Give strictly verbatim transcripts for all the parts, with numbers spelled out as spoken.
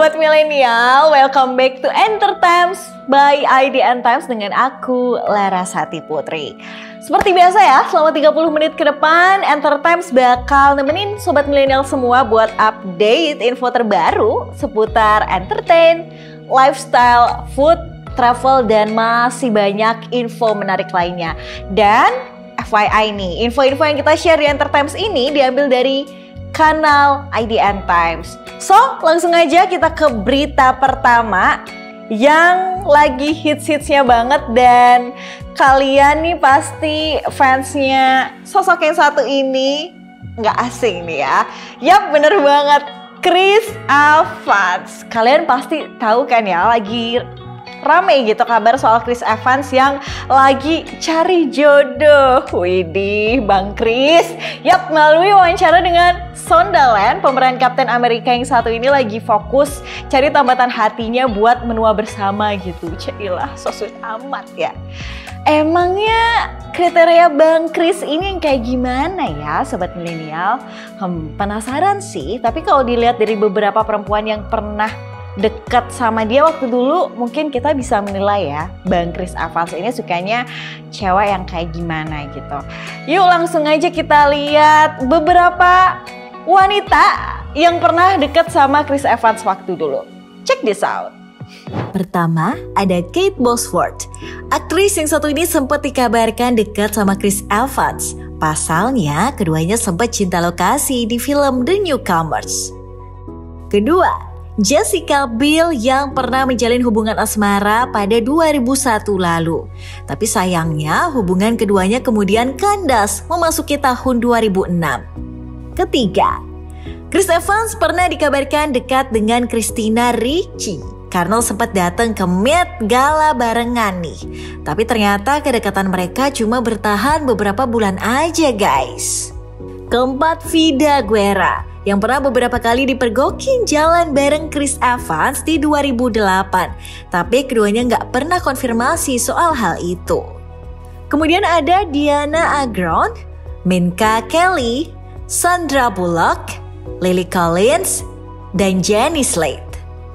Sobat Milenial, welcome back to Entertimes by I D N Times dengan aku, Larasati Putri. Seperti biasa ya, selama tiga puluh menit ke depan, Entertimes bakal nemenin Sobat Milenial semua buat update info terbaru seputar entertain, lifestyle, food, travel, dan masih banyak info menarik lainnya. Dan F Y I nih, info-info yang kita share di Entertimes ini diambil dari kanal I D N Times. So, langsung aja kita ke berita pertama yang lagi hits-hitsnya banget dan kalian nih pasti fansnya sosok yang satu ini nggak asing nih ya. Yap, bener banget, Chris Evans. Kalian pasti tahu kan ya, lagi rame gitu kabar soal Chris Evans yang lagi cari jodoh. Widih, Bang Chris. Yap, melalui wawancara dengan Sunderland, pemeran Kapten Amerika yang satu ini lagi fokus cari tambatan hatinya buat menua bersama gitu. Cailah, so sweet amat ya. Emangnya kriteria Bang Chris ini yang kayak gimana ya, Sobat Milenial? Hmm, penasaran sih, tapi kalau dilihat dari beberapa perempuan yang pernah dekat sama dia waktu dulu, mungkin kita bisa menilai ya, Bang Chris Evans ini sukanya cewek yang kayak gimana gitu. Yuk langsung aja kita lihat beberapa wanita yang pernah dekat sama Chris Evans waktu dulu. Check this out. Pertama, ada Kate Bosworth. Aktris yang satu ini sempat dikabarkan dekat sama Chris Evans. Pasalnya, keduanya sempat cinta lokasi di film The Newcomers. Kedua, Jessica Biel yang pernah menjalin hubungan asmara pada dua ribu satu lalu. Tapi sayangnya hubungan keduanya kemudian kandas memasuki tahun dua ribu enam. Ketiga, Chris Evans pernah dikabarkan dekat dengan Christina Ricci karena sempat datang ke Met Gala barengan nih. Tapi ternyata kedekatan mereka cuma bertahan beberapa bulan aja guys. Keempat, Vida Guerra yang pernah beberapa kali dipergokin jalan bareng Chris Evans di dua ribu delapan. Tapi keduanya nggak pernah konfirmasi soal hal itu. Kemudian ada Diana Agron, Minka Kelly, Sandra Bullock, Lily Collins, dan Jenny Slate.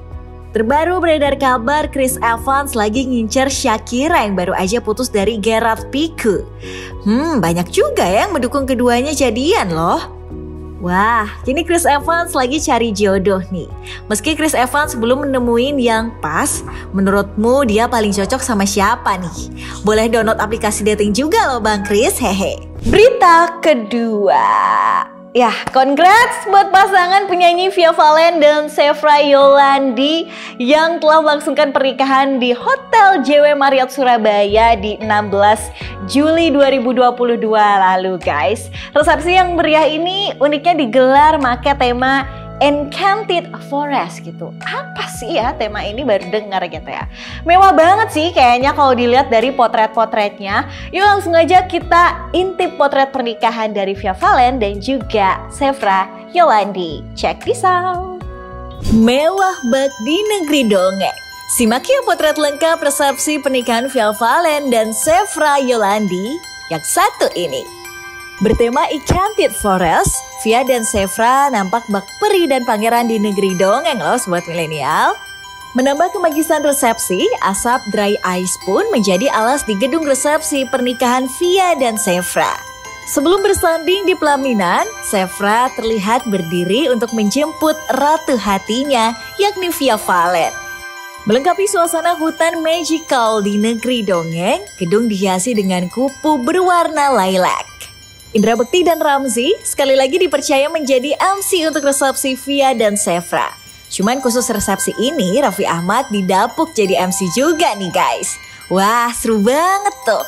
Terbaru beredar kabar Chris Evans lagi ngincer Shakira yang baru aja putus dari Gerard Pique. Hmm, banyak juga yang mendukung keduanya jadian loh. Wah, kini Chris Evans lagi cari jodoh nih. Meski Chris Evans belum menemuin yang pas, menurutmu dia paling cocok sama siapa nih? Boleh download aplikasi dating juga loh Bang Chris, hehe. Berita kedua. Ya, congrats buat pasangan penyanyi Via Valen dan Zefra Yolandi yang telah melangsungkan pernikahan di Hotel J W Marriott Surabaya di enam belas Juli dua ribu dua puluh dua lalu guys. Resepsi yang meriah ini uniknya digelar make tema Enchanted Forest gitu. Apa sih ya tema ini, baru dengar gitu ya. Mewah banget sih kayaknya kalau dilihat dari potret-potretnya. Yuk langsung aja kita intip potret pernikahan dari Via Valen dan juga Zefra Yolandi. Check this out. Mewah bak di negeri dongeng. Simak yuk potret lengkap resepsi pernikahan Via Valen dan Zefra Yolandi yang satu ini. Bertema Enchanted Forest, Via dan Zefra nampak bak peri dan pangeran di negeri dongeng loh Sobat Milenial. Menambah kemagisan resepsi, asap dry ice pun menjadi alas di gedung resepsi pernikahan Via dan Zefra. Sebelum bersanding di pelaminan, Zefra terlihat berdiri untuk menjemput ratu hatinya, yakni Via Valen. Melengkapi suasana hutan magical di negeri dongeng, gedung dihiasi dengan kupu berwarna lilac. Indra Bekti dan Ramzi sekali lagi dipercaya menjadi M C untuk resepsi Via dan Zefra. Cuman khusus resepsi ini Raffi Ahmad didapuk jadi M C juga nih guys. Wah, seru banget tuh.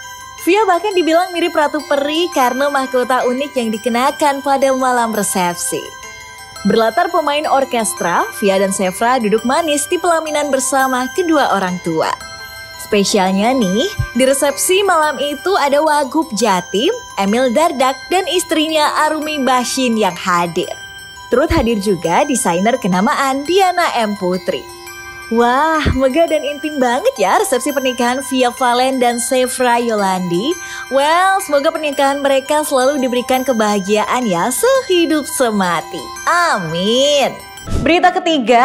Via bahkan dibilang mirip Ratu Peri karena mahkota unik yang dikenakan pada malam resepsi. Berlatar pemain orkestra, Via dan Zefra duduk manis di pelaminan bersama kedua orang tua. Spesialnya nih, di resepsi malam itu ada Wagub Jatim, Emil Dardak, dan istrinya Arumi Bashin yang hadir. Turut hadir juga desainer kenamaan Diana M. Putri. Wah, megah dan intim banget ya resepsi pernikahan Via Valen dan Zefra Yolandi. Well, semoga pernikahan mereka selalu diberikan kebahagiaan ya sehidup semati. Amin. Berita ketiga,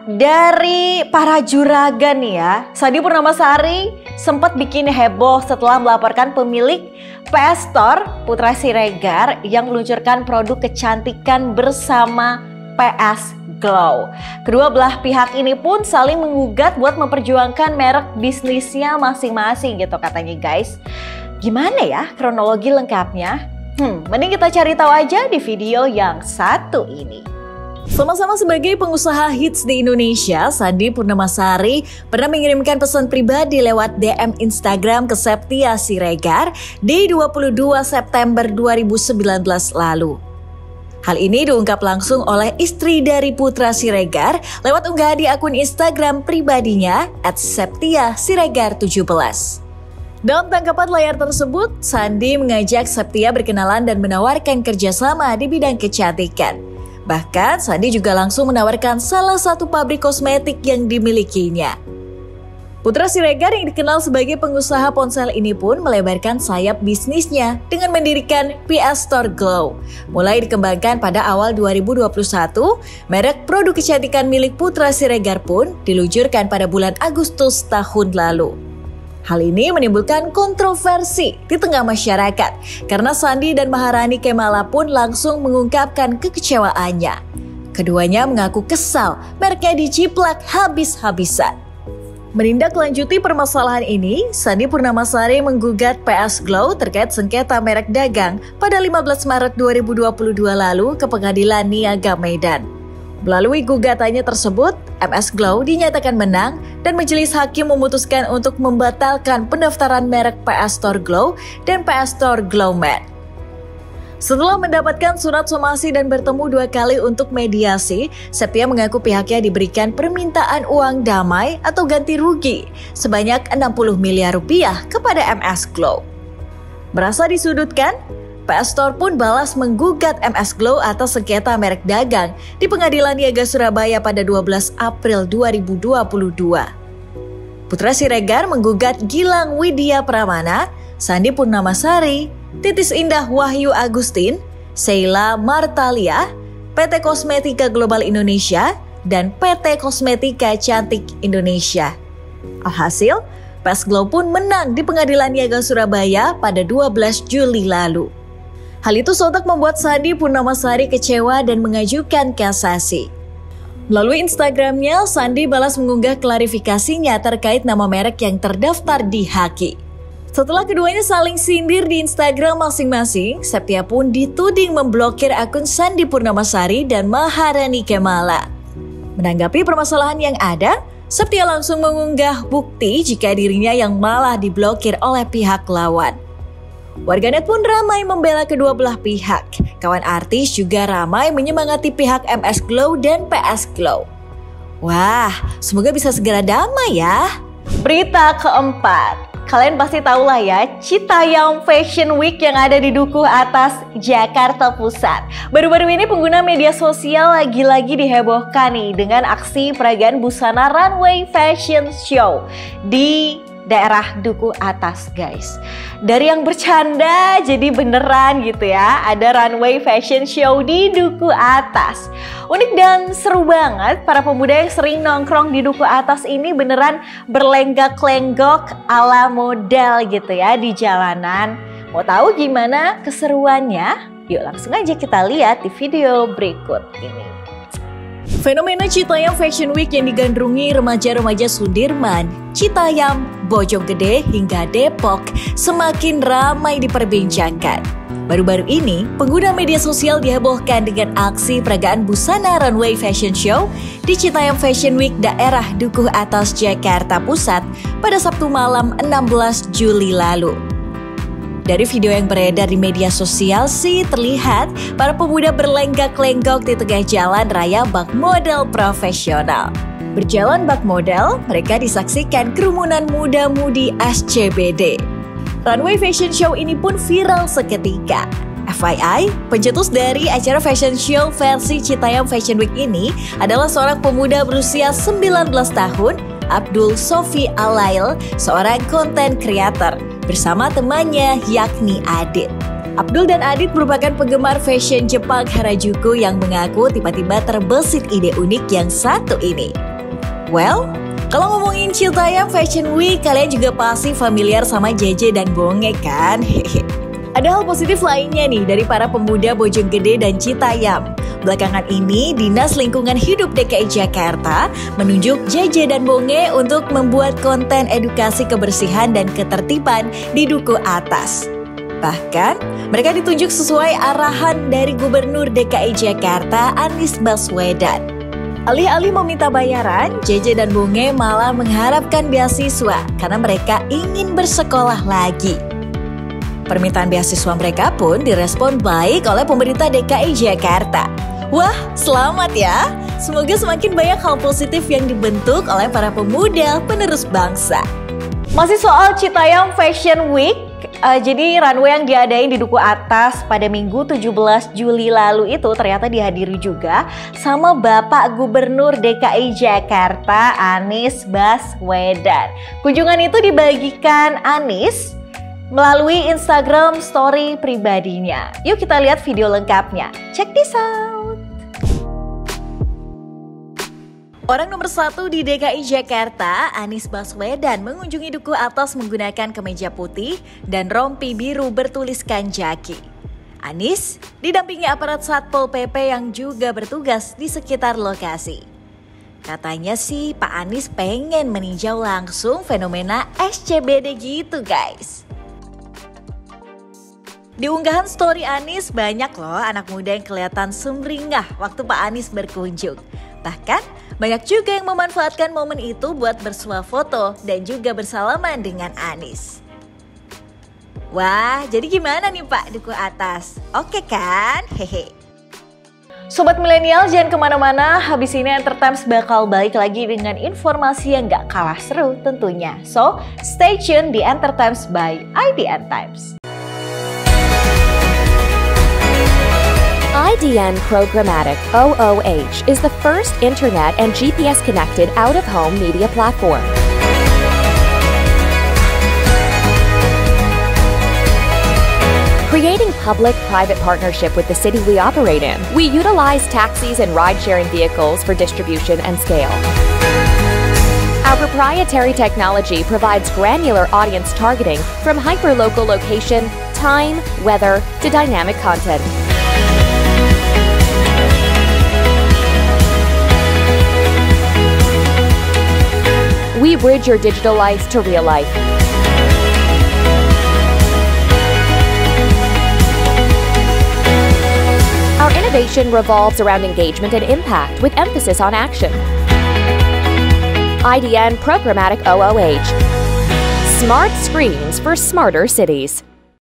dari para juragan nih ya, Sandy Purnamasari sempat bikin heboh setelah melaporkan pemilik P S Store Putra Siregar yang meluncurkan produk kecantikan bersama P S Glow. Kedua belah pihak ini pun saling menggugat buat memperjuangkan merek bisnisnya masing-masing gitu katanya guys. Gimana ya kronologi lengkapnya? Hmm, mending kita cari tahu aja di video yang satu ini. Sama-sama sebagai pengusaha hits di Indonesia, Sandy Purnamasari pernah mengirimkan pesan pribadi lewat D M Instagram ke Septia Siregar di dua puluh dua September dua ribu sembilan belas lalu. Hal ini diungkap langsung oleh istri dari Putra Siregar lewat unggahan di akun Instagram pribadinya at septia siregar tujuh belas. Dalam tangkapan layar tersebut, Sandy mengajak Septia berkenalan dan menawarkan kerjasama di bidang kecantikan. Bahkan, Sandy juga langsung menawarkan salah satu pabrik kosmetik yang dimilikinya. Putra Siregar yang dikenal sebagai pengusaha ponsel ini pun melebarkan sayap bisnisnya dengan mendirikan P S Store Glow. Mulai dikembangkan pada awal dua ribu dua puluh satu, merek produk kecantikan milik Putra Siregar pun diluncurkan pada bulan Agustus tahun lalu. Hal ini menimbulkan kontroversi di tengah masyarakat karena Sandy dan Maharani Kemala pun langsung mengungkapkan kekecewaannya. Keduanya mengaku kesal mereknya diciplak habis-habisan. Menindaklanjuti permasalahan ini, Sandy Purnamasari menggugat P S Glow terkait sengketa merek dagang pada lima belas Maret dua ribu dua puluh dua lalu ke Pengadilan Niaga Medan. Melalui gugatannya tersebut, M S Glow dinyatakan menang dan majelis hakim memutuskan untuk membatalkan pendaftaran merek P S Store Glow dan P S Store Glow Matte. Setelah mendapatkan surat somasi dan bertemu dua kali untuk mediasi, Septia mengaku pihaknya diberikan permintaan uang damai atau ganti rugi sebanyak enam puluh miliar rupiah kepada M S Glow. Merasa disudutkan, P S Store pun balas menggugat M S Glow atas sengketa merek dagang di Pengadilan Niaga Surabaya pada dua belas April dua ribu dua puluh dua. Putra Siregar menggugat Gilang Widya Pramana, Sandy Purnamasari, Titis Indah Wahyu Agustin, Sheila Martalia, P T Kosmetika Global Indonesia, dan P T Kosmetika Cantik Indonesia. Alhasil, P S Glow pun menang di Pengadilan Niaga Surabaya pada dua belas Juli lalu. Hal itu sontak membuat Sandy Purnamasari kecewa dan mengajukan kasasi. Melalui Instagramnya, Sandy balas mengunggah klarifikasinya terkait nama merek yang terdaftar di Haki. Setelah keduanya saling sindir di Instagram masing-masing, Septia pun dituding memblokir akun Sandy Purnamasari dan Maharani Kemala. Menanggapi permasalahan yang ada, Septia langsung mengunggah bukti jika dirinya yang malah diblokir oleh pihak lawan. Warganet pun ramai membela kedua belah pihak. Kawan artis juga ramai menyemangati pihak M S Glow dan P S Glow. Wah, semoga bisa segera damai ya. Berita keempat. Kalian pasti tahu lah ya, Citayam Fashion Week yang ada di Dukuh Atas, Jakarta Pusat. Baru-baru ini pengguna media sosial lagi-lagi dihebohkan nih dengan aksi peragaan busana runway fashion show di daerah Dukuh Atas guys. Dari yang bercanda jadi beneran gitu ya, ada runway fashion show di Dukuh Atas. Unik dan seru banget, para pemuda yang sering nongkrong di Dukuh Atas ini beneran berlenggak-lenggok ala model gitu ya di jalanan. Mau tahu gimana keseruannya? Yuk langsung aja kita lihat di video berikut ini. Fenomena Citayam Fashion Week yang digandrungi remaja-remaja Sudirman, Citayam, Bojonggede hingga Depok semakin ramai diperbincangkan. Baru-baru ini, pengguna media sosial dihebohkan dengan aksi peragaan busana runway fashion show di Citayam Fashion Week daerah Dukuh Atas, Jakarta Pusat pada Sabtu malam enam belas Juli lalu. Dari video yang beredar di media sosial sih terlihat para pemuda berlenggak-lenggok di tengah jalan raya bak model profesional. Berjalan bak model, mereka disaksikan kerumunan muda-mudi S C B D. Runway fashion show ini pun viral seketika. F Y I, pencetus dari acara fashion show versi Citayam Fashion Week ini adalah seorang pemuda berusia sembilan belas tahun, Abdul Sofi Alail, seorang konten creator, bersama temannya yakni Adit. Abdul dan Adit merupakan penggemar fashion Jepang Harajuku yang mengaku tiba-tiba terbesit ide unik yang satu ini. Well, kalau ngomongin Citayam Fashion Week, kalian juga pasti familiar sama J J dan Bonge kan? Hehe. Ada hal positif lainnya nih dari para pemuda Bojonggede dan Citayam. Belakangan ini, Dinas Lingkungan Hidup D K I Jakarta menunjuk J J dan Bonge untuk membuat konten edukasi kebersihan dan ketertiban di Duku Atas. Bahkan, mereka ditunjuk sesuai arahan dari Gubernur D K I Jakarta Anies Baswedan. Alih-alih meminta bayaran, J J dan Bonge malah mengharapkan beasiswa karena mereka ingin bersekolah lagi. Permintaan beasiswa mereka pun direspon baik oleh pemerintah D K I Jakarta. Wah, selamat ya! Semoga semakin banyak hal positif yang dibentuk oleh para pemuda penerus bangsa. Masih soal Citayam Fashion Week, uh, jadi runway yang diadain di Duku Atas pada Minggu tujuh belas Juli lalu itu ternyata dihadiri juga sama Bapak Gubernur D K I Jakarta Anies Baswedan. Kunjungan itu dibagikan Anies melalui Instagram story pribadinya. Yuk kita lihat video lengkapnya. Check this out. Orang nomor satu di D K I Jakarta, Anies Baswedan mengunjungi Duku Atas menggunakan kemeja putih dan rompi biru bertuliskan Jaki. Anies didampingi aparat Satpol P P yang juga bertugas di sekitar lokasi. Katanya sih Pak Anies pengen meninjau langsung fenomena S C B D gitu guys. Di unggahan story Anies banyak loh anak muda yang kelihatan sumringah waktu Pak Anies berkunjung. Bahkan banyak juga yang memanfaatkan momen itu buat bersuah foto dan juga bersalaman dengan Anies. Wah, jadi gimana nih Pak Duku Atas? Oke kan? Hehe. Sobat milenial jangan kemana-mana, habis ini Entertimes bakal balik lagi dengan informasi yang gak kalah seru tentunya. So, stay tune di Entertimes by I D N Times. I D N Programmatic O O H is the first internet and G P S-connected out-of-home media platform. Creating public-private partnership with the city we operate in, we utilize taxis and ride-sharing vehicles for distribution and scale. Our proprietary technology provides granular audience targeting from hyper-local location, time, weather, to dynamic content. We bridge your digital life to real life. Our innovation revolves around engagement and impact with emphasis on action. I D N Programmatic O O H. Smart screens for smarter cities.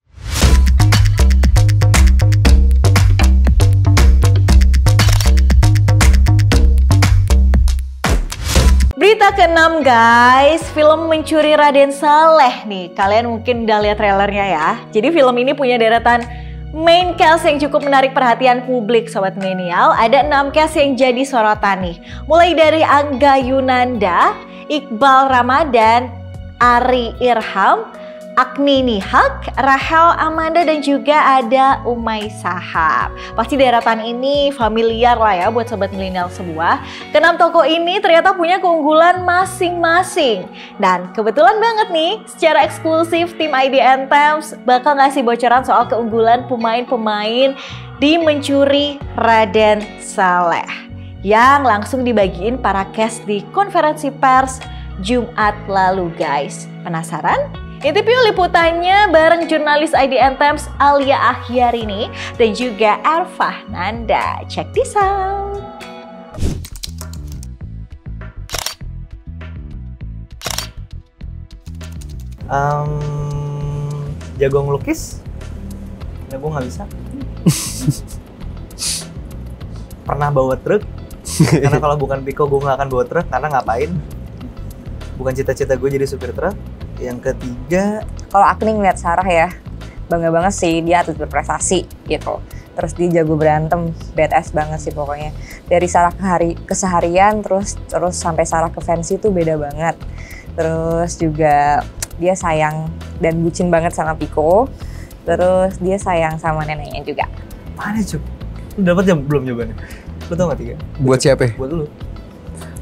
Berita keenam guys, film Mencuri Raden Saleh nih. Kalian mungkin udah lihat trailernya ya. Jadi film ini punya deretan main cast yang cukup menarik perhatian publik sobat milenial. Ada enam cast yang jadi sorotan nih. Mulai dari Angga Yunanda, Iqbal Ramadan, Ari Irham, Agni Nihak, Rahel Amanda, dan juga ada Umay Sahab. Pasti deretan ini familiar lah ya buat sobat milenial semua. Keenam tokoh ini ternyata punya keunggulan masing-masing. Dan kebetulan banget nih, secara eksklusif tim I D N Times bakal ngasih bocoran soal keunggulan pemain-pemain di Mencuri Raden Saleh yang langsung dibagiin para cast di konferensi pers Jumat lalu guys. Penasaran? Intip yuk liputannya bareng jurnalis I D N Times Alia Akhyarini dan juga Erfah Nanda. Check this out. Um, jago ngelukis? Ya gue nggak bisa. Pernah bawa truk? Karena kalau bukan Piko gue nggak akan bawa truk. Karena ngapain? Bukan cita-cita gue jadi supir truk. Yang ketiga, kalau aku nih ngeliat Sarah ya, bangga banget sih dia atlet berprestasi gitu. Terus dia jago berantem, badass banget sih pokoknya. Dari Sarah ke hari, keseharian terus terus sampai Sarah ke fancy tuh beda banget. Terus juga dia sayang dan bucin banget sama Piko. Terus dia sayang sama neneknya juga. Mana Cuk? Lu dapat jam belum jawabannya? Lu tau gak tiga? Buat siapa? Buat lu.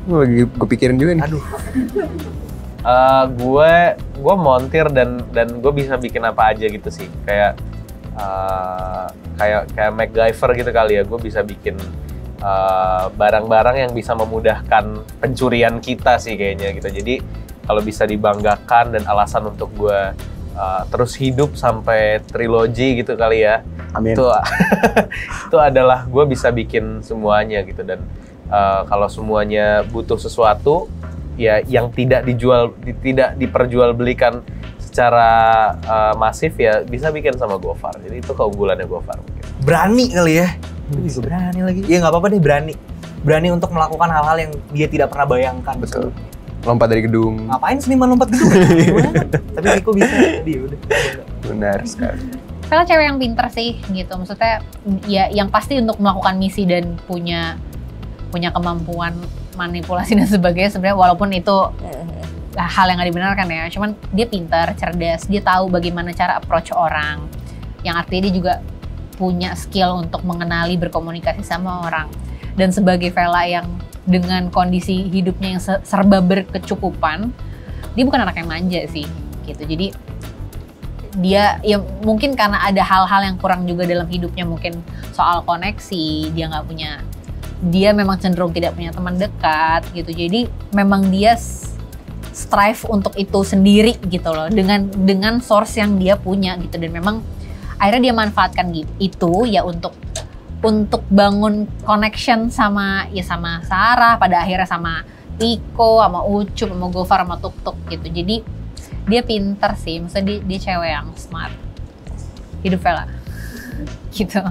Gue lagi kepikiran juga nih. Aduh. Uh, gue gue montir dan dan gue bisa bikin apa aja gitu sih, kayak uh, kayak kayak MacGyver gitu kali ya. Gue bisa bikin uh, barang-barang yang bisa memudahkan pencurian kita sih kayaknya gitu. Jadi kalau bisa dibanggakan dan alasan untuk gue uh, terus hidup sampai trilogi gitu kali ya. Amin. Itu itu adalah gue bisa bikin semuanya gitu. Dan uh, kalau semuanya butuh sesuatu ya yang tidak dijual, di, tidak diperjualbelikan secara uh, masif ya bisa bikin sama Gofar. Jadi itu keunggulannya Gofar mungkin. Berani kali ya. Hmm. Berani lagi. Iya nggak apa-apa deh, berani. Berani untuk melakukan hal-hal yang dia tidak pernah bayangkan. Betul. Lompat dari gedung. Ngapain seniman lompat gedung? Tapi Riko bisa. Dia udah. Benar sekali. Vela cewek yang pinter sih gitu. Maksudnya ya yang pasti untuk melakukan misi dan punya punya kemampuan manipulasi dan sebagainya sebenarnya, walaupun itu hal yang nggak dibenarkan ya, cuman dia pintar, cerdas, dia tahu bagaimana cara approach orang, yang artinya dia juga punya skill untuk mengenali, berkomunikasi sama orang. Dan sebagai Vela yang dengan kondisi hidupnya yang serba berkecukupan, dia bukan anak yang manja sih gitu. Jadi dia ya mungkin karena ada hal-hal yang kurang juga dalam hidupnya, mungkin soal koneksi, dia nggak punya, dia memang cenderung tidak punya teman dekat gitu. Jadi memang dia strive untuk itu sendiri gitu loh, dengan dengan source yang dia punya gitu. Dan memang akhirnya dia manfaatkan gitu itu ya untuk untuk bangun connection sama ya sama Sarah, pada akhirnya sama Piko, sama Ucup, sama Gofar, sama Tuk Tuk gitu. Jadi dia pinter sih, maksudnya dia, dia cewek yang smart. Hidup Vela gitu.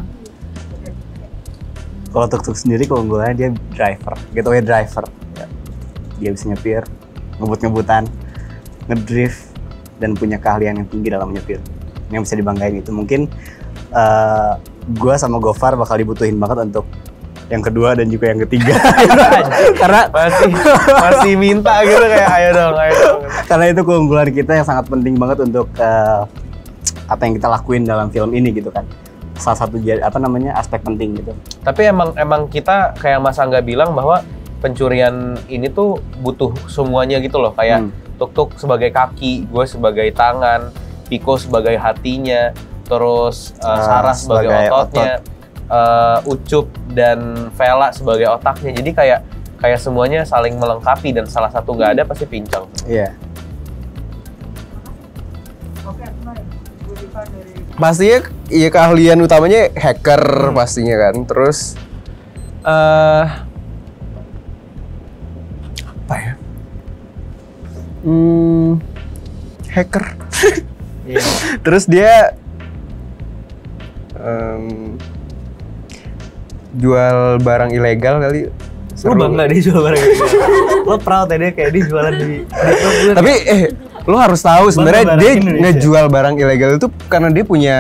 Kalau Tuk-Tuk sendiri keunggulannya dia driver, getaway driver. Ya. Dia bisa nyetir, ngebut-ngebutan, ngedrift, dan punya keahlian yang tinggi dalam nyetir. Yang bisa dibanggain itu. Mungkin uh, gue sama Gofar bakal dibutuhin banget untuk yang kedua dan juga yang ketiga. Karena masih masih minta gitu kayak ayo dong, ayo dong. Karena itu keunggulan kita yang sangat penting banget untuk uh, apa yang kita lakuin dalam film ini gitu kan. Salah satu apa namanya aspek penting gitu. Tapi emang emang kita kayak Mas Angga bilang bahwa pencurian ini tuh butuh semuanya gitu loh, kayak hmm. Tuk-Tuk sebagai kaki, gue sebagai tangan, Piko sebagai hatinya, terus uh, Sarah sebagai, sebagai ototnya, otot. uh, Ucup dan Vela sebagai otaknya. Jadi kayak kayak semuanya saling melengkapi dan salah satu nggak ada pasti pincang. Iya. Pastinya ya keahlian utamanya hacker hmm. pastinya kan. Terus uh, apa ya? Hmm, hacker. Yeah. Terus dia um, jual barang ilegal kali. Lu bangga dia jual barang ilegal. Lo proud ya dia kayak dia jualan di. Tapi eh lo harus tahu sebenarnya dia Indonesia ngejual barang ilegal itu karena dia punya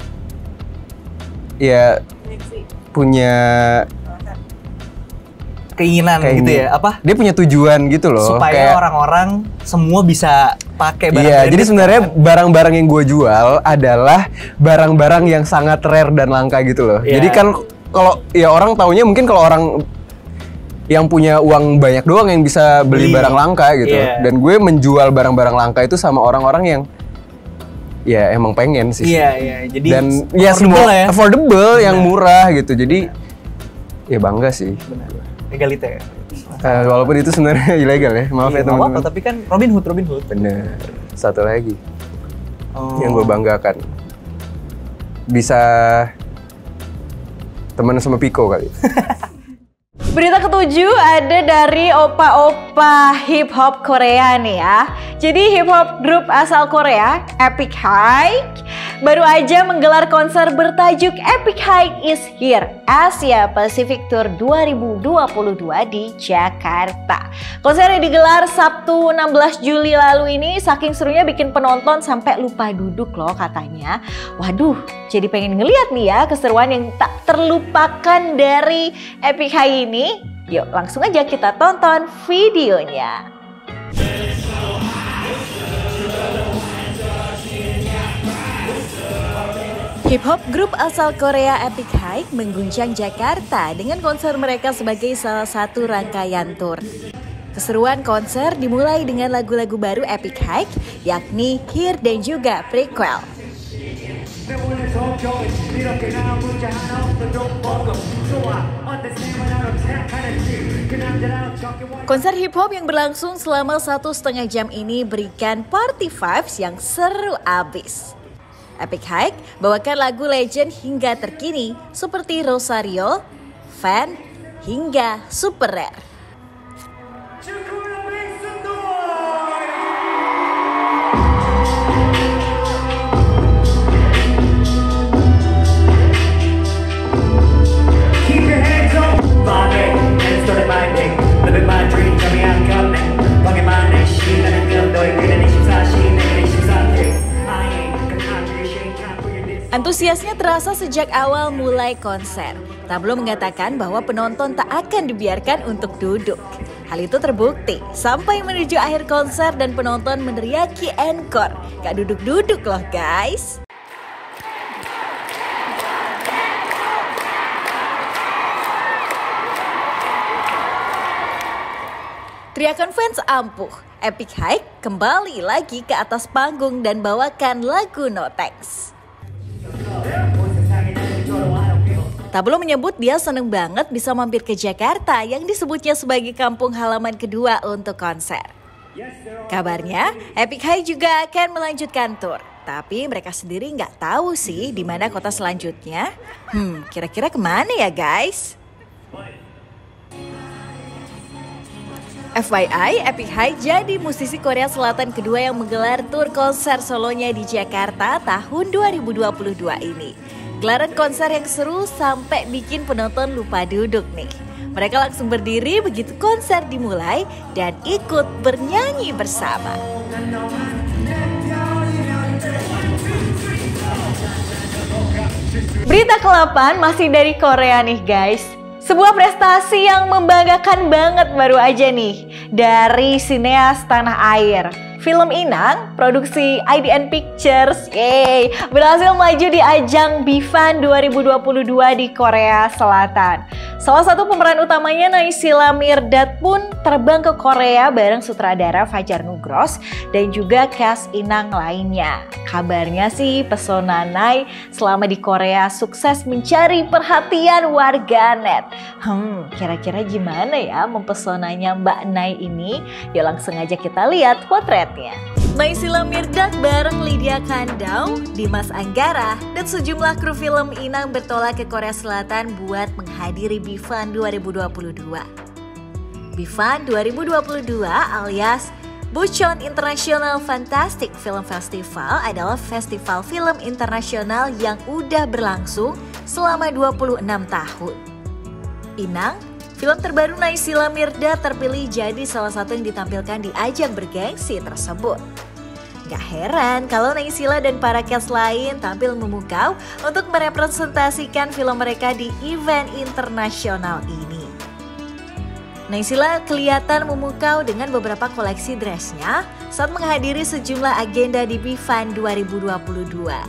ya punya keinginan kayak gitu ya, apa? Dia punya tujuan gitu loh. Supaya kayak orang-orang semua bisa pakai barang. Iya, jadi sebenarnya barang-barang yang gue jual adalah barang-barang yang sangat rare dan langka gitu loh. Yeah. Jadi kan kalau ya orang taunya mungkin kalau orang yang punya uang banyak doang yang bisa beli, beli. barang langka gitu. Yeah. Dan gue menjual barang-barang langka itu sama orang-orang yang ya emang pengen sih. Iya, yeah, iya. Yeah. Jadi dan ya semua ya. affordable, yang murah gitu. Jadi ya bangga sih. Benar. Egalite ya? Uh, walaupun itu sebenarnya ilegal ya, maaf iya, ya teman-teman. Tapi kan Robin Hood, Robin Hood. Bener. Satu lagi oh. yang gue banggakan, bisa teman sama Piko kali. Berita ketujuh ada dari opa-opa hip hop Korea nih ya. Jadi hip hop grup asal Korea, Epic High, baru aja menggelar konser bertajuk Epic High is Here Asia Pacific Tour dua ribu dua puluh dua di Jakarta. Konser yang digelar Sabtu enam belas Juli lalu ini saking serunya bikin penonton sampai lupa duduk loh katanya. Waduh, jadi pengen ngeliat nih ya keseruan yang tak terlupakan dari Epic High ini. Yuk langsung aja kita tonton videonya. Hip hop grup asal Korea Epic High mengguncang Jakarta dengan konser mereka sebagai salah satu rangkaian tur. Keseruan konser dimulai dengan lagu-lagu baru Epic Hike, yakni Here dan juga Prequel. Konser hip hop yang berlangsung selama satu setengah jam ini berikan party vibes yang seru abis. Epic Hike bawakan lagu legend hingga terkini seperti Rosario, Fan, hingga Super Rare. Antusiasnya terasa sejak awal mulai konser. Tablo mengatakan bahwa penonton tak akan dibiarkan untuk duduk. Hal itu terbukti sampai menuju akhir konser dan penonton meneriaki encore. Gak duduk-duduk loh guys. Teriakan fans ampuh. Epic Hike kembali lagi ke atas panggung dan bawakan lagu No Thanks. Tablo menyebut dia seneng banget bisa mampir ke Jakarta yang disebutnya sebagai kampung halaman kedua untuk konser. Kabarnya, Epic Hike juga akan melanjutkan tur. Tapi mereka sendiri nggak tahu sih di mana kota selanjutnya. Hmm, kira-kira kemana ya guys? F Y I, Epic Hike jadi musisi Korea Selatan kedua yang menggelar tur konser solonya di Jakarta tahun dua ribu dua puluh dua ini. Gelaran konser yang seru sampai bikin penonton lupa duduk nih. Mereka langsung berdiri begitu konser dimulai dan ikut bernyanyi bersama. Berita ke-delapan masih dari Korea nih guys. Sebuah prestasi yang membanggakan banget baru aja nih dari sineas tanah air. Film Inang, produksi I D N Pictures, yeay, berhasil maju di ajang BIFAN dua ribu dua puluh dua di Korea Selatan. Salah satu pemeran utamanya Naysila Mirdad pun terbang ke Korea bareng sutradara Fajar Nugros dan juga cast Inang lainnya. Kabarnya sih pesona Nay selama di Korea sukses mencari perhatian warganet. Hmm, kira-kira gimana ya mempesonanya Mbak Nay ini? Yuk langsung aja kita lihat potretnya. Naysila Mirdad bareng Lydia Kandau, Dimas Anggara, dan sejumlah kru film Inang bertolak ke Korea Selatan buat menghadiri BIFAN dua ribu dua puluh dua. BIFAN dua ribu dua puluh dua alias Bucheon International Fantastic Film Festival adalah festival film internasional yang udah berlangsung selama dua puluh enam tahun. Inang, film terbaru Naysila Mirdad terpilih jadi salah satu yang ditampilkan di ajang bergengsi tersebut. Gak heran kalau Naysila dan para cast lain tampil memukau untuk merepresentasikan film mereka di event internasional ini. Naysila kelihatan memukau dengan beberapa koleksi dressnya saat menghadiri sejumlah agenda di BIFAN dua ribu dua puluh dua.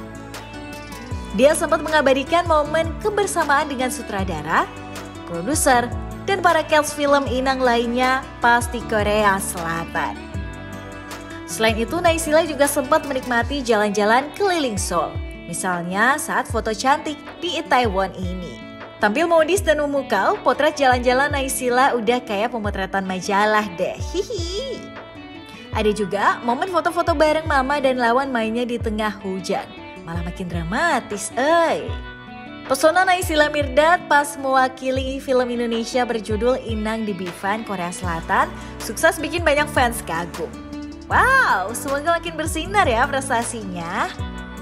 Dia sempat mengabadikan momen kebersamaan dengan sutradara, produser, dan para cast film Inang lainnya pas di Korea Selatan. Selain itu, Naysila juga sempat menikmati jalan-jalan keliling Seoul. Misalnya saat foto cantik di Itaewon ini. Tampil modis dan memukau, potret jalan-jalan Naysila udah kayak pemotretan majalah deh. Hihi. Ada juga momen foto-foto bareng mama dan lawan mainnya di tengah hujan. Malah makin dramatis, eh. Pesona Naysila Mirdad pas mewakili film Indonesia berjudul Inang di BIFAN Korea Selatan sukses bikin banyak fans kagum. Wow, semoga makin bersinar ya prestasinya.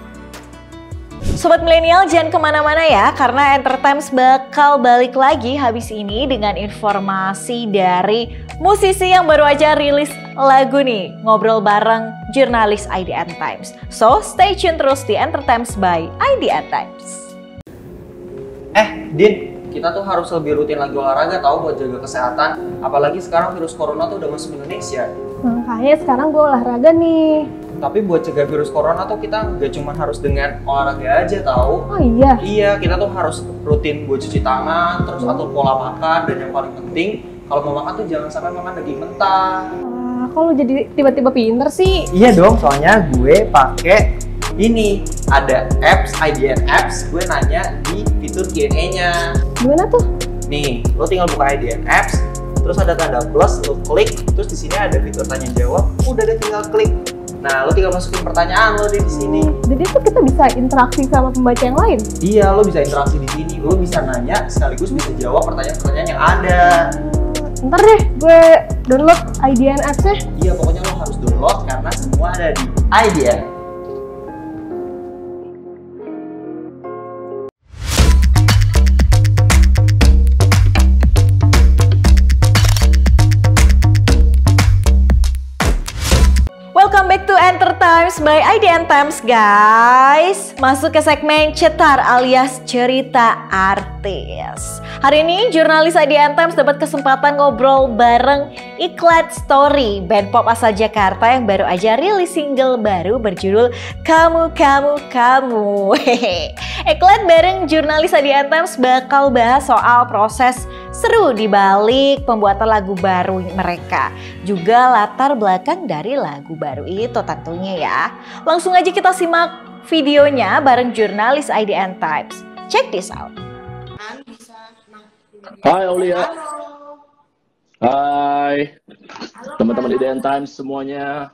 Sobat milenial jangan kemana-mana ya, karena Entertimes bakal balik lagi habis ini dengan informasi dari musisi yang baru aja rilis lagu nih, ngobrol bareng jurnalis I D N Times. So, stay tune terus di Entertimes by I D N Times. Eh, Din, kita tuh harus lebih rutin lagi olahraga tahu buat jaga kesehatan. Apalagi sekarang virus corona tuh udah masuk Indonesia. Makanya sekarang gue olahraga nih. Tapi buat cegah virus corona tuh kita nggak cuma harus dengan olahraga aja tahu. Oh iya? Iya, kita tuh harus rutin buat cuci tangan, terus atur pola makan, dan yang paling penting Kalau mau makan tuh jangan sampai makan daging mentah. Ah, kok lu jadi tiba-tiba pinter sih? Iya dong, soalnya gue pakai ini ada apps, I D N apps. Gue nanya di fitur Q and A-nya. Gimana tuh? Nih, lo tinggal buka I D N apps, terus ada tanda plus, lo klik, terus di sini ada fitur tanya jawab. Udah deh tinggal klik. Nah, lo tinggal masukin pertanyaan lo di sini. Jadi tuh kita bisa interaksi sama pembaca yang lain? Iya, lo bisa interaksi di sini. Lo bisa nanya sekaligus bisa jawab pertanyaan-pertanyaan yang ada. Ntar deh gue download I D N apps-nya. Iya, pokoknya lo harus download karena semua ada di I D N. Welcome back to Enter Times by I D N Times, guys. Masuk ke segmen Cetar alias cerita artis. Hari ini jurnalis I D N Times dapat kesempatan ngobrol bareng Iklat Story, band pop asal Jakarta yang baru aja rilis single baru berjudul Kamu Kamu Kamu. Hehe. Iklat bareng jurnalis I D N Times bakal bahas soal proses seru di balik pembuatan lagu baru mereka, juga latar belakang dari lagu baru itu tentunya ya. Langsung aja kita simak videonya bareng jurnalis I D N Times. Check this out. Hai Aulia. Hai teman-teman I D N Times semuanya.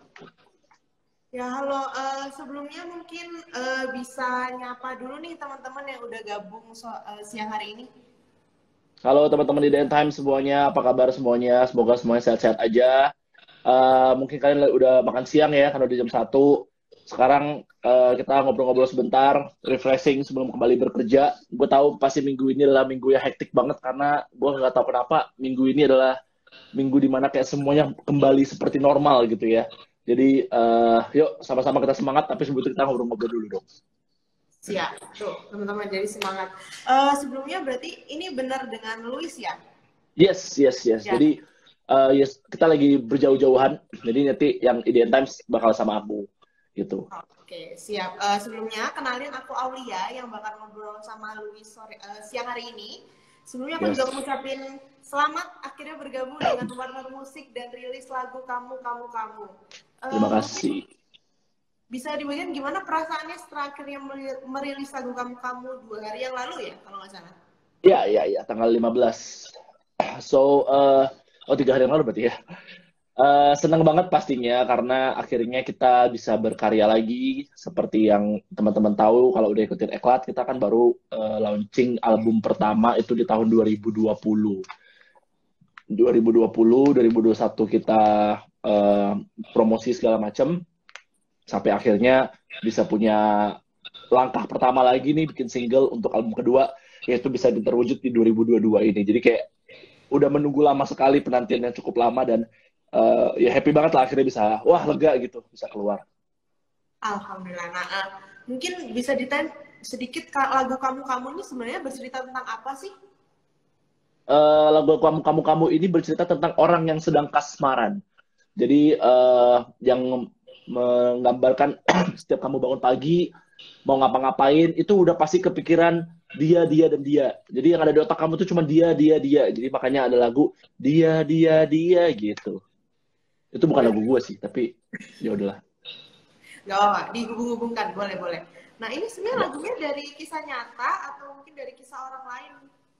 Ya halo, uh, sebelumnya mungkin uh, bisa nyapa dulu nih teman-teman yang udah gabung so, uh, siang hari ini. Halo teman-teman I D N Times semuanya, apa kabar semuanya? Semoga semuanya sehat-sehat aja. Uh, mungkin kalian udah makan siang ya, karena udah jam satu. Sekarang uh, kita ngobrol-ngobrol sebentar, refreshing sebelum kembali bekerja. Gue tahu pasti minggu ini adalah minggu yang hektik banget, karena gue nggak tahu kenapa minggu ini adalah minggu dimana kayak semuanya kembali seperti normal gitu ya. Jadi uh, yuk sama-sama kita semangat, tapi sebelum itu kita ngobrol-ngobrol dulu dong. Siap, tuh teman-teman jadi semangat. Uh, sebelumnya berarti ini benar dengan Luis ya? Yes, yes, yes. Ya. Jadi uh, yes, kita lagi berjauh-jauhan, jadi nanti yang I D N Times bakal sama aku gitu. Oke, siap. Uh, sebelumnya kenalin aku Aulia yang bakal ngobrol sama Luis sore, uh, siang hari ini. Sebelumnya aku yes. juga mengucapin selamat akhirnya bergabung dengan partner musik dan rilis lagu Kamu Kamu Kamu. Uh, Terima kasih. Bisa dibagikan gimana perasaannya setelah akhirnya merilis lagu Kamu Kamu dua hari yang lalu ya kalau nggak salah? Iya, iya, iya, tanggal lima belas. So, uh, oh tiga hari yang lalu berarti ya. Uh, senang banget pastinya karena akhirnya kita bisa berkarya lagi. Seperti yang teman-teman tahu kalau udah ikutin Eklat, kita kan baru uh, launching album pertama itu di tahun dua ribu dua puluh. dua ribu dua puluh, dua ribu dua puluh satu kita uh, promosi segala macam. Sampai akhirnya bisa punya langkah pertama lagi nih bikin single untuk album kedua, yaitu bisa terwujud di dua ribu dua puluh dua ini. Jadi kayak udah menunggu lama sekali, penantiannya cukup lama, dan uh, ya happy banget lah akhirnya bisa, wah lega gitu, bisa keluar. Alhamdulillah. Nah, uh, mungkin bisa ditanya sedikit lagu Kamu Kamu ini sebenarnya bercerita tentang apa sih? Uh, lagu Kamu Kamu Kamu ini bercerita tentang orang yang sedang kasmaran. Jadi uh, yang menggambarkan setiap kamu bangun pagi mau ngapa-ngapain itu udah pasti kepikiran dia dia dan dia. Jadi yang ada di otak kamu tuh cuma dia dia dia. Jadi makanya ada lagu dia dia dia gitu. Itu bukan lagu gue sih, tapi ya udahlah. Gak apa-apa, dihubung-hubungkan, boleh boleh. Nah ini sebenarnya lagunya dari kisah nyata atau mungkin dari kisah orang lain?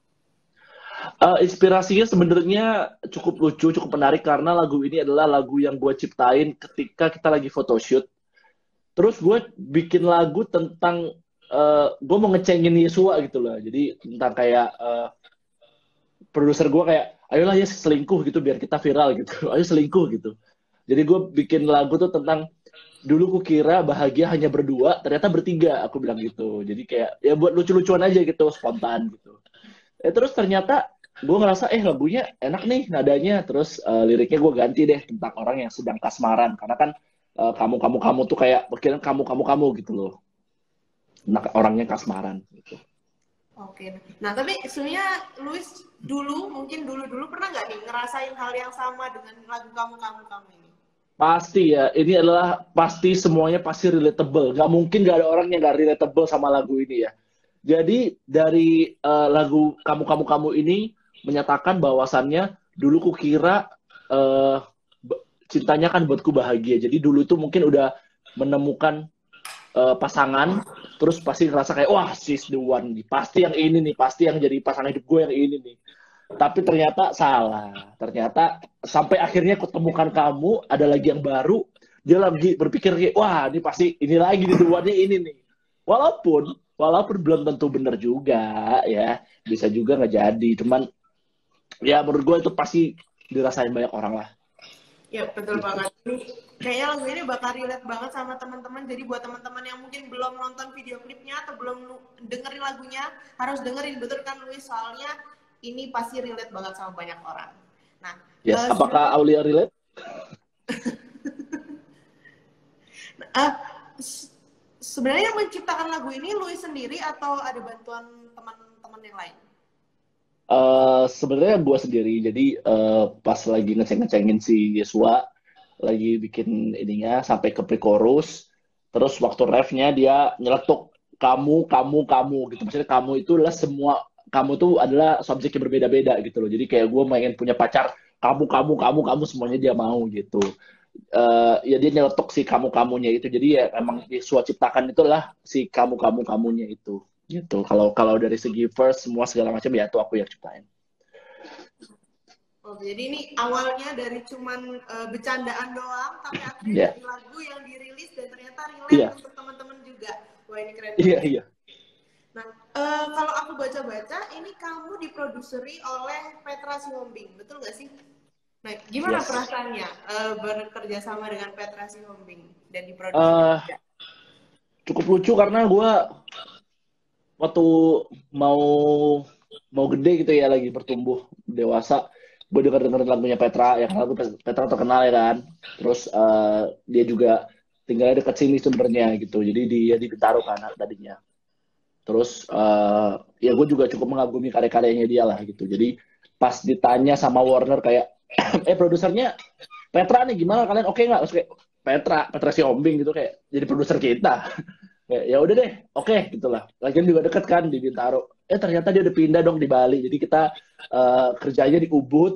Uh, inspirasinya sebenarnya cukup lucu, cukup menarik karena lagu ini adalah lagu yang gue ciptain ketika kita lagi photoshoot. Terus gue bikin lagu tentang uh, gue mau ngecengin Yesua gitu loh. Jadi tentang kayak uh, produser gue kayak, ayolah ya selingkuh gitu biar kita viral gitu. Ayo selingkuh gitu. Jadi gue bikin lagu tuh tentang dulu gue kira bahagia hanya berdua, ternyata bertiga. Aku bilang gitu. Jadi kayak ya buat lucu-lucuan aja gitu, spontan gitu. Eh, terus ternyata gue ngerasa eh lagunya enak nih nadanya, terus uh, liriknya gue ganti deh tentang orang yang sedang kasmaran, karena kan uh, kamu kamu kamu tuh kayak pikiran kamu kamu kamu gitu loh, nah, orangnya kasmaran gitu. Oke, nah tapi sebenarnya Luis dulu mungkin dulu dulu pernah nggak nih ngerasain hal yang sama dengan lagu Kamu Kamu Kamu ini? Pasti ya, ini adalah pasti semuanya pasti relatable, nggak mungkin nggak ada orang yang nggak relatable sama lagu ini ya. Jadi dari uh, lagu Kamu Kamu Kamu ini menyatakan bahwasannya dulu kukira uh, cintanya kan buatku bahagia. Jadi dulu tuh mungkin udah menemukan uh, pasangan, terus pasti ngerasa kayak wah she's the one nih, pasti yang ini nih, pasti yang jadi pasangan hidup gue yang ini nih. Tapi ternyata salah. Ternyata sampai akhirnya ketemukan kamu, ada lagi yang baru, dia lagi berpikir kayak wah ini pasti ini lagi nih, the one-nya ini nih. Walaupun walaupun belum tentu benar juga ya, bisa juga nggak jadi. Cuman ya menurut gue itu pasti dirasain banyak orang lah. Ya betul banget. Ini kayaknya lagu ini bakal relate banget sama teman-teman. Jadi buat teman-teman yang mungkin belum nonton video klipnya atau belum dengerin lagunya, harus dengerin, betul kan Luis? Soalnya ini pasti relate banget sama banyak orang. Nah, yes. uh, Apakah Aulia relate? uh, sebenarnya yang menciptakan lagu ini Luis sendiri atau ada bantuan teman-teman yang lain? Uh, sebenarnya gue sendiri. Jadi uh, pas lagi ngeceng-ngecengin si Yesua, lagi bikin ininya sampai ke pre-chorus, terus waktu refnya dia nyeletuk kamu, kamu, kamu gitu. Maksudnya kamu itu adalah semua, kamu tuh adalah subjek yang berbeda-beda gitu loh. Jadi kayak gue pengen punya pacar, kamu, kamu, kamu, kamu semuanya dia mau gitu. Uh, ya dia nyeletuk si kamu-kamunya itu. Jadi ya emang Yesua ciptakan itulah si kamu-kamu-kamunya itu. Gitu. Kalau kalau dari segi verse semua segala macam ya itu aku yang ciptain. Oh, jadi ini awalnya dari cuman uh, bercandaan doang, tapi akhirnya yeah. jadi lagu yang dirilis dan ternyata relate yeah. untuk teman-teman juga. Wah ini keren. Iya yeah, iya. Yeah. Nah, uh, kalau aku baca-baca, ini kamu diproduseri oleh Petra Sihombing, betul nggak sih? Nah, gimana yes. perasaannya uh, bekerja sama dengan Petra Sihombing dan diproduseri? Uh, cukup lucu karena gue waktu mau mau gede gitu ya, lagi bertumbuh dewasa, gue denger dengerin lagunya Petra, ya karena lagu Petra terkenal ya kan. Terus uh, dia juga tinggalnya dekat sini sebenarnya gitu, jadi dia di Bintaro kan tadinya. Terus uh, ya gue juga cukup mengagumi karya-karyanya dia lah gitu. Jadi pas ditanya sama Warner kayak, eh produsernya Petra nih gimana kalian, oke okay nggak? Terus kayak Petra, Petra Sihombing gitu kayak jadi produser kita. Ya udah deh, oke okay, gitulah. Lagian juga deket kan di Bintaro. Eh ternyata dia udah pindah dong di Bali. Jadi kita uh, kerjanya di Ubud,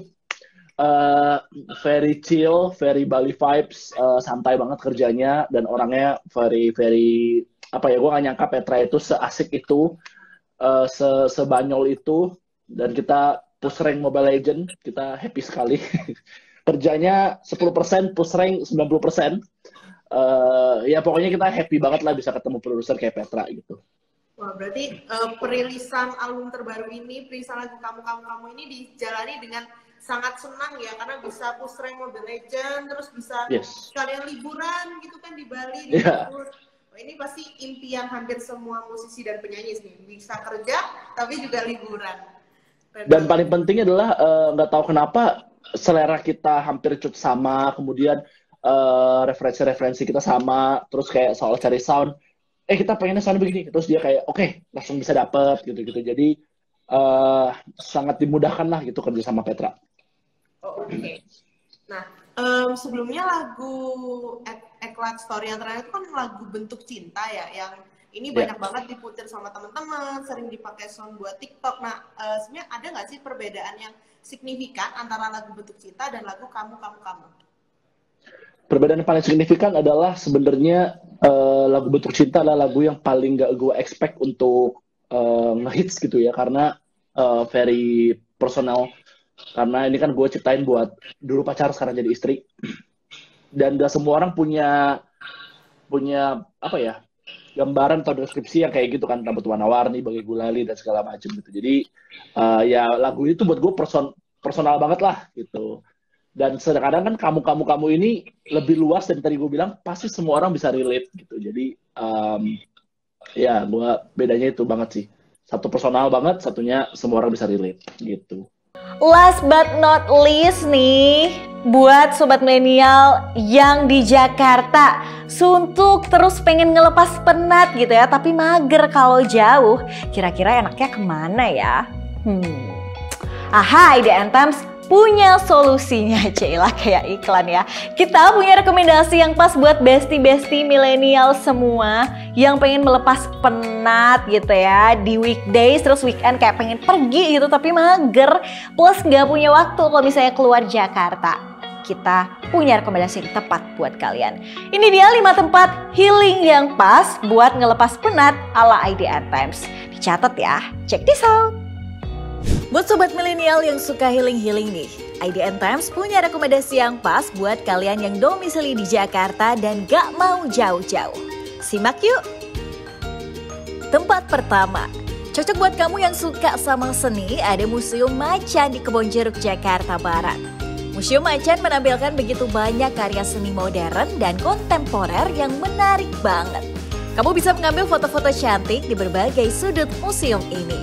uh, very chill, very Bali vibes, uh, santai banget kerjanya dan orangnya very very apa ya? Gue gak nyangka Petra itu seasik itu, uh, se sebanyol itu, dan kita push rank Mobile Legends, kita happy sekali. Kerjanya sepuluh persen, push rank sembilan puluh persen. Uh, ya pokoknya kita happy banget lah bisa ketemu produser kayak Petra gitu. Wah berarti uh, perilisan album terbaru ini, perilisan lagu kamu kamu kamu ini dijalani dengan sangat senang ya, karena bisa push rank Mobile Legends, terus bisa yes. sekalian liburan gitu kan di Bali. Di yeah. Wah, ini pasti impian hampir semua musisi dan penyanyi sih, bisa kerja tapi juga liburan. Dan, dan paling pentingnya adalah nggak uh, tahu kenapa selera kita hampir cut sama, kemudian Uh, referensi-referensi kita sama, terus kayak soal cari sound, eh kita pengennya sound begini, terus dia kayak oke okay, langsung bisa dapet gitu-gitu. Jadi uh, sangat dimudahkan lah gitu kerja sama Petra. Oh, oke. Okay. Nah um, sebelumnya lagu Eklat Story yang terakhir itu kan lagu Bentuk Cinta ya, yang ini yeah. banyak banget diputar sama teman-teman, sering dipakai sound buat TikTok. Nah uh, sebenarnya ada nggak sih perbedaan yang signifikan antara lagu Bentuk Cinta dan lagu Kamu Kamu Kamu? Perbedaan yang paling signifikan adalah sebenarnya uh, lagu Bentuk Cinta adalah lagu yang paling gak gue expect untuk uh, ngehits gitu ya, karena uh, very personal. Karena ini kan gue ciptain buat dulu pacar sekarang jadi istri, dan gak semua orang punya punya apa ya gambaran atau deskripsi yang kayak gitu kan, rambut warna-warni, bagai gulali dan segala macam gitu. Jadi uh, ya lagu itu buat gue person personal banget lah gitu. Dan kadang kan kamu-kamu-kamu ini lebih luas dan tadi gue bilang pasti semua orang bisa relate gitu. Jadi um, ya gue bedanya itu banget sih. Satu personal banget, satunya semua orang bisa relate gitu. Last but not least nih, buat sobat milenial yang di Jakarta suntuk terus pengen ngelepas penat gitu ya, tapi mager kalau jauh, kira-kira enaknya kemana ya? Hmm. Aha, I D Anthems punya solusinya. Cailah kayak iklan ya. Kita punya rekomendasi yang pas buat bestie-bestie milenial semua yang pengen melepas penat gitu ya di weekdays, terus weekend kayak pengen pergi gitu tapi mager, plus nggak punya waktu kalau misalnya keluar Jakarta. Kita punya rekomendasi yang tepat buat kalian. Ini dia lima tempat healing yang pas buat ngelepas penat ala I D N Times. Dicatat ya, check this out. Buat sobat milenial yang suka healing-healing nih, I D N Times punya rekomendasi yang pas buat kalian yang domisili di Jakarta dan gak mau jauh-jauh. Simak yuk. Tempat pertama, cocok buat kamu yang suka sama seni, ada Museum Macan di Kebonjeruk, Jakarta Barat. Museum Macan menampilkan begitu banyak karya seni modern dan kontemporer yang menarik banget. Kamu bisa mengambil foto-foto cantik di berbagai sudut museum ini.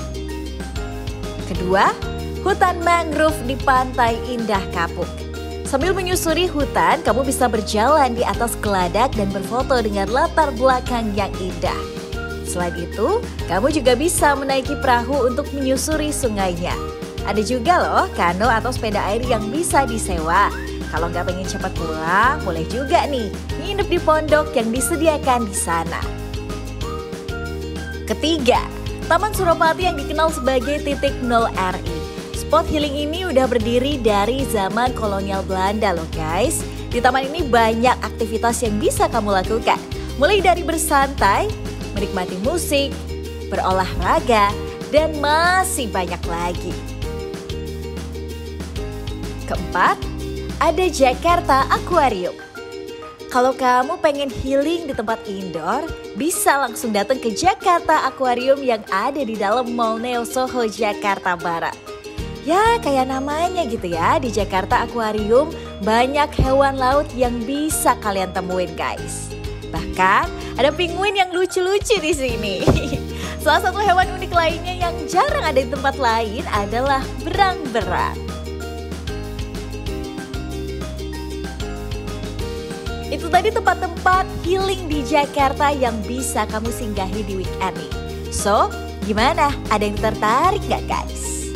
Kedua, hutan mangrove di Pantai Indah Kapuk. Sambil menyusuri hutan, kamu bisa berjalan di atas geladak dan berfoto dengan latar belakang yang indah. Selain itu, kamu juga bisa menaiki perahu untuk menyusuri sungainya. Ada juga loh kano atau sepeda air yang bisa disewa. Kalau nggak pengen cepat pulang, boleh juga nih nginep di pondok yang disediakan di sana. Ketiga, Taman Suropati yang dikenal sebagai titik nol R I. Spot healing ini udah berdiri dari zaman kolonial Belanda loh guys. Di taman ini banyak aktivitas yang bisa kamu lakukan. Mulai dari bersantai, menikmati musik, berolahraga, dan masih banyak lagi. Keempat, ada Jakarta Aquarium. Kalau kamu pengen healing di tempat indoor, bisa langsung datang ke Jakarta Aquarium yang ada di dalam Mall Neo Soho, Jakarta Barat. Ya kayak namanya gitu ya, di Jakarta Aquarium banyak hewan laut yang bisa kalian temuin guys. Bahkan ada penguin yang lucu-lucu di sini. Salah satu hewan unik lainnya yang jarang ada di tempat lain adalah berang-berang. Itu tadi tempat-tempat healing di Jakarta yang bisa kamu singgahi di weekend nih. So, gimana? Ada yang tertarik gak guys?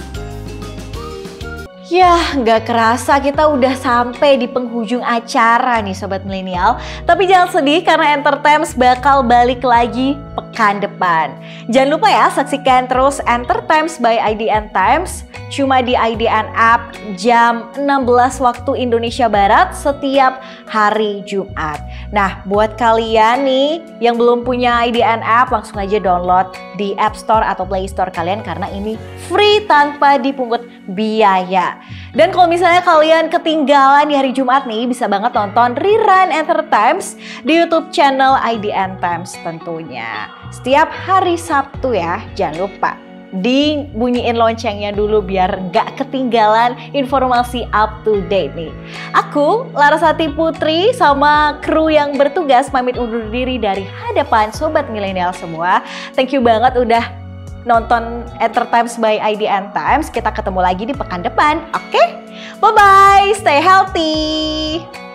Yah, gak kerasa kita udah sampai di penghujung acara nih Sobat Milenial. Tapi jangan sedih karena Entertimes bakal balik lagi pekan depan. Jangan lupa ya, saksikan terus Entertimes by I D N Times cuma di I D N App jam enam belas waktu Indonesia Barat setiap hari Jumat. Nah, buat kalian nih yang belum punya I D N App, langsung aja download di App Store atau Play Store kalian karena ini free tanpa dipungut biaya. Dan kalau misalnya kalian ketinggalan di hari Jumat nih, bisa banget nonton rerun Entertimes di YouTube channel I D N Times tentunya. Setiap hari Sabtu ya, jangan lupa dibunyiin loncengnya dulu biar nggak ketinggalan informasi up to date nih. Aku Larasati Putri sama kru yang bertugas pamit undur diri dari hadapan Sobat Milenial semua. Thank you banget udah nonton Entertimes by I D N Times. Kita ketemu lagi di pekan depan, oke? Okay? Bye-bye, stay healthy!